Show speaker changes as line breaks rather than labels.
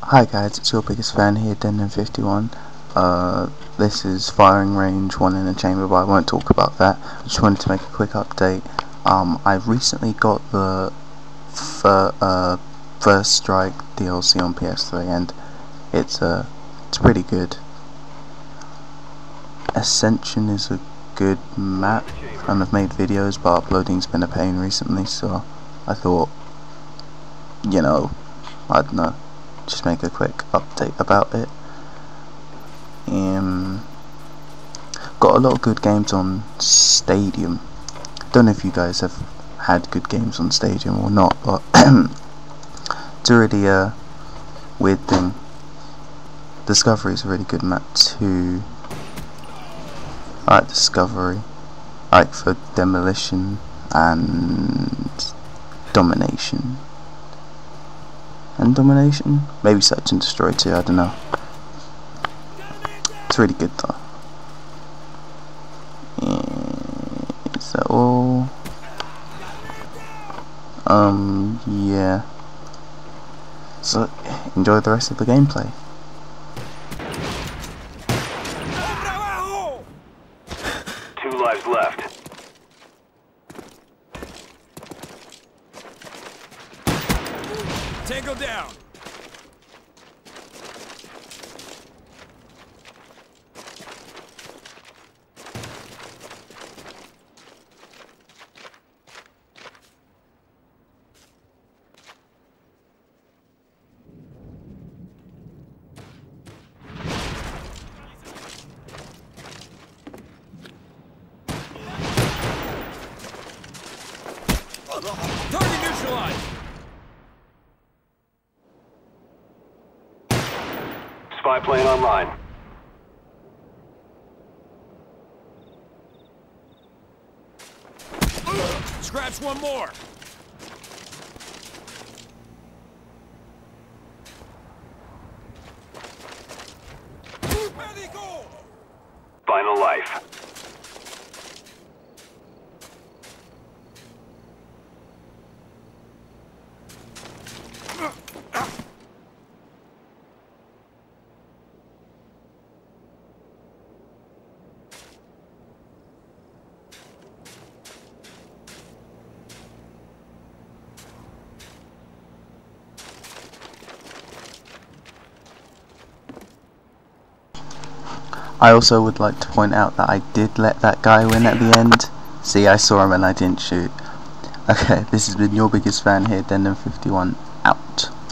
Hi guys, it's your biggest fan here, denden51. This is firing range 1 in a chamber, but I won't talk about that. I just wanted to make a quick update. I've recently got the First Strike DLC on PS3, and it's pretty good. Ascension is a good map, and I've made videos, but uploading's been a pain recently, so I thought, I don't know, just make a quick update about it. Got a lot of good games on Stadium. Don't know if you guys have had good games on Stadium or not, but it's a really weird thing. Discovery is a really good map too. I like Discovery. I like for Demolition and Domination. Maybe Search and Destroy too, I don't know. It's really good though. Is that all? Yeah. So, enjoy the rest of the gameplay.
Two lives left. Tango down. Target neutralized. Spy plane online. Scratch one more. Final life.
I also would like to point out that I did let that guy win at the end. See, I saw him and I didn't shoot. Okay, this has been your biggest fan here, denden51, out.